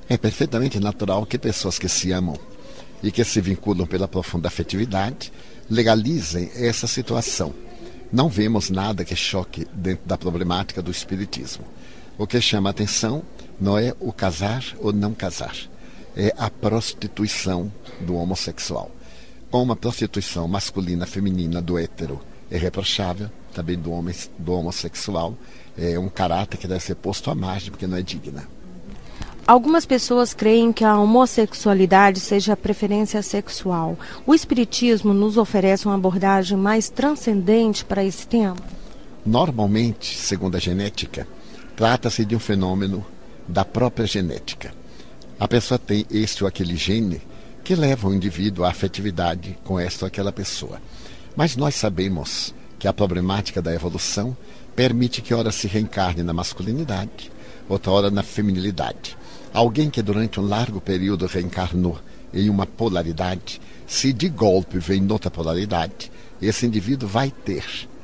É perfeitamente natural que pessoas que se amam e que se vinculam pela profunda afetividade legalizem essa situação. Não vemos nada que choque dentro da problemática do espiritismo. O que chama a atenção não é o casar ou não casar, é a prostituição do homossexual. Como a prostituição masculina, feminina, do hétero é reprochável, também do homossexual, é um caráter que deve ser posto à margem, porque não é digna. Algumas pessoas creem que a homossexualidade seja a preferência sexual. O espiritismo nos oferece uma abordagem mais transcendente para esse tema? Normalmente, segundo a genética, trata-se de um fenômeno da própria genética. A pessoa tem este ou aquele gene que leva o indivíduo à afetividade com esta ou aquela pessoa. Mas nós sabemos que a problemática da evolução permite que ora se reencarne na masculinidade, outra hora na feminilidade. Alguém que durante um largo período reencarnou em uma polaridade, se de golpe vem noutra polaridade, esse indivíduo vai ter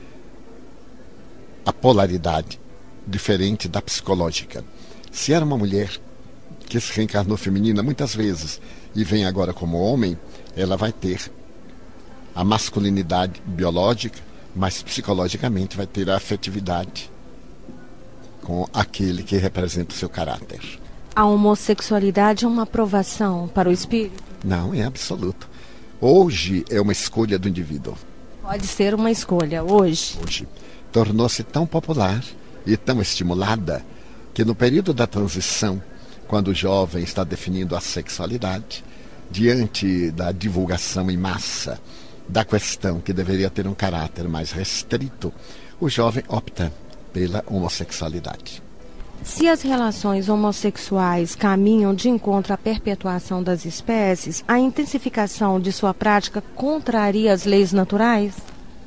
a polaridade diferente da psicológica. Se era uma mulher que se reencarnou feminina muitas vezes e vem agora como homem, ela vai ter a masculinidade biológica, mas psicologicamente vai ter a afetividade com aquele que representa o seu caráter. A homossexualidade é uma aprovação para o espírito? Não, é absoluto. Hoje é uma escolha do indivíduo. Pode ser uma escolha, hoje. Hoje. Tornou-se tão popular e tão estimulada que no período da transição, quando o jovem está definindo a sexualidade, diante da divulgação em massa da questão que deveria ter um caráter mais restrito, o jovem opta pela homossexualidade. Se as relações homossexuais caminham de encontro à perpetuação das espécies, a intensificação de sua prática contraria as leis naturais?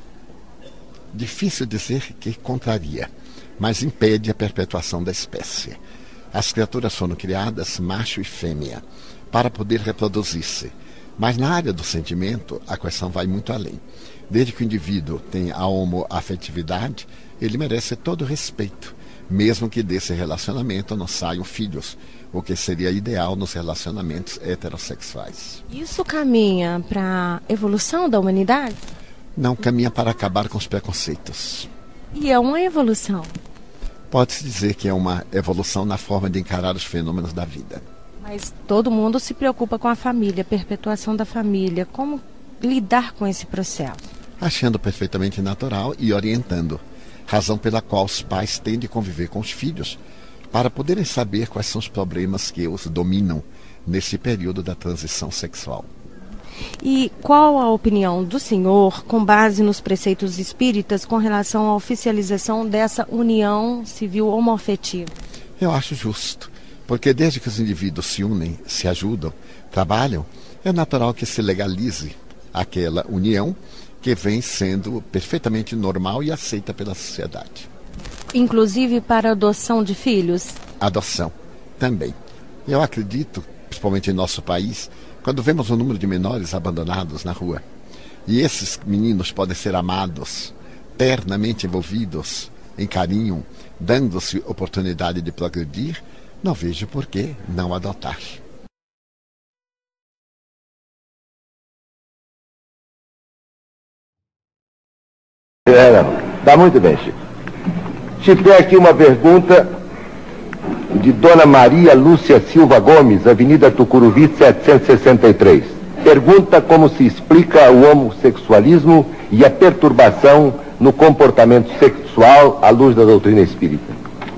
Difícil dizer que contraria, mas impede a perpetuação da espécie. As criaturas foram criadas, macho e fêmea, para poder reproduzir-se. Mas na área do sentimento, a questão vai muito além. Desde que o indivíduo tenha a homoafetividade, ele merece todo o respeito, mesmo que desse relacionamento não saiam filhos, o que seria ideal nos relacionamentos heterossexuais. Isso caminha para a evolução da humanidade? Não caminha para acabar com os preconceitos. E é uma evolução? Pode-se dizer que é uma evolução na forma de encarar os fenômenos da vida. Mas todo mundo se preocupa com a família, a perpetuação da família. Como lidar com esse processo? Achando perfeitamente natural e orientando. Razão pela qual os pais têm de conviver com os filhos para poderem saber quais são os problemas que os dominam nesse período da transição sexual. E qual a opinião do senhor, com base nos preceitos espíritas, com relação à oficialização dessa união civil homoafetiva? Eu acho justo, porque desde que os indivíduos se unem, se ajudam, trabalham, é natural que se legalize aquela união que vem sendo perfeitamente normal e aceita pela sociedade. Inclusive para a adoção de filhos? Adoção, também. Eu acredito, principalmente em nosso país, quando vemos o número de menores abandonados na rua, e esses meninos podem ser amados, ternamente envolvidos em carinho, dando-se oportunidade de progredir, não vejo por que não adotar. Tá muito bem, Chico. Chico, tem aqui uma pergunta de Dona Maria Lúcia Silva Gomes, Avenida Tucuruvi, 763. Pergunta como se explica o homossexualismo e a perturbação no comportamento sexual à luz da doutrina espírita.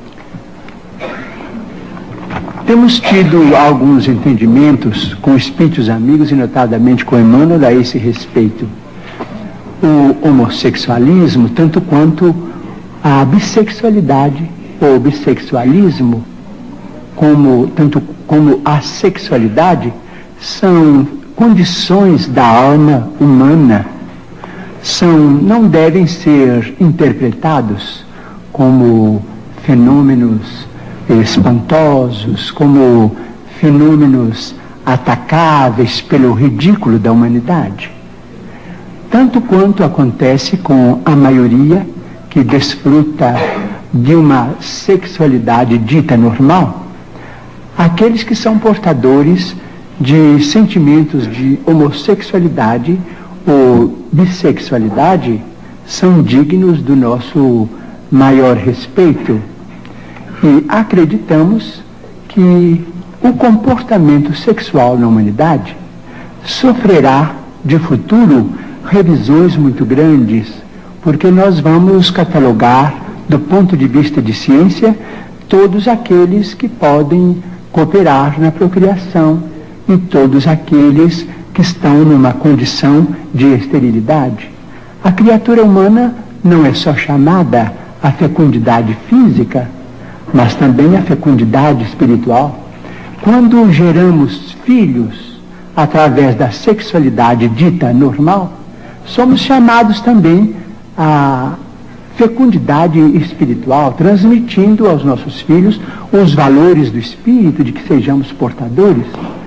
Temos tido alguns entendimentos com espíritos amigos e notadamente com Emmanuel a esse respeito. O homossexualismo, tanto quanto a bissexualidade ou bissexualismo, tanto como a sexualidade, são condições da alma humana, não devem ser interpretados como fenômenos espantosos, como fenômenos atacáveis pelo ridículo da humanidade. Tanto quanto acontece com a maioria que desfruta de uma sexualidade dita normal, aqueles que são portadores de sentimentos de homossexualidade ou bissexualidade são dignos do nosso maior respeito. E acreditamos que o comportamento sexual na humanidade sofrerá de futuro revisões muito grandes, porque nós vamos catalogar, do ponto de vista de ciência, todos aqueles que podem cooperar na procriação e todos aqueles que estão numa condição de esterilidade. A criatura humana não é só chamada à fecundidade física, mas também à fecundidade espiritual. Quando geramos filhos através da sexualidade dita normal, somos chamados também à fecundidade espiritual, transmitindo aos nossos filhos os valores do espírito de que sejamos portadores.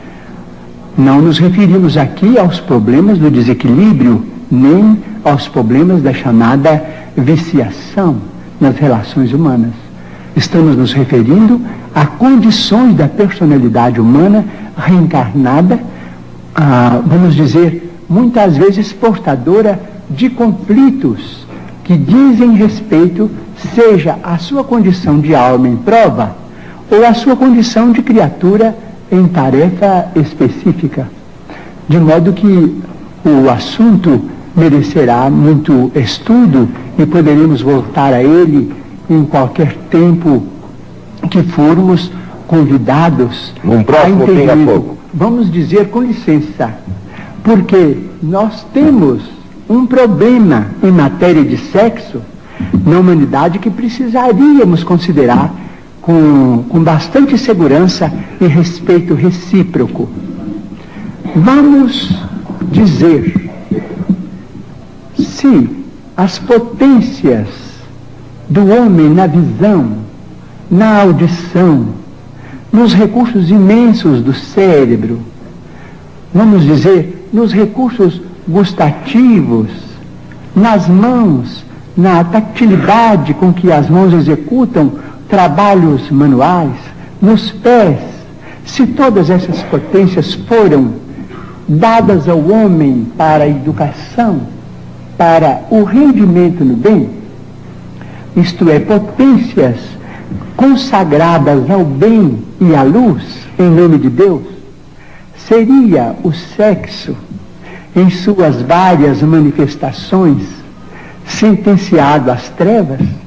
Não nos referimos aqui aos problemas do desequilíbrio, nem aos problemas da chamada viciação nas relações humanas. Estamos nos referindo a condições da personalidade humana reencarnada, vamos dizer, muitas vezes portadora de conflitos que dizem respeito, seja a sua condição de alma em prova, ou a sua condição de criatura em tarefa específica. De modo que o assunto merecerá muito estudo e poderemos voltar a ele em qualquer tempo que formos convidados a entender. Vamos dizer com licença, porque nós temos um problema em matéria de sexo na humanidade que precisaríamos considerar com bastante segurança e respeito recíproco. Vamos dizer se as potências do homem na visão, na audição, nos recursos imensos do cérebro, vamos dizer, nos recursos gustativos, nas mãos, na tactilidade com que as mãos executam trabalhos manuais, nos pés, se todas essas potências foram dadas ao homem para a educação, para o rendimento no bem, isto é, potências consagradas ao bem e à luz, em nome de Deus, seria o sexo, em suas várias manifestações, sentenciado às trevas?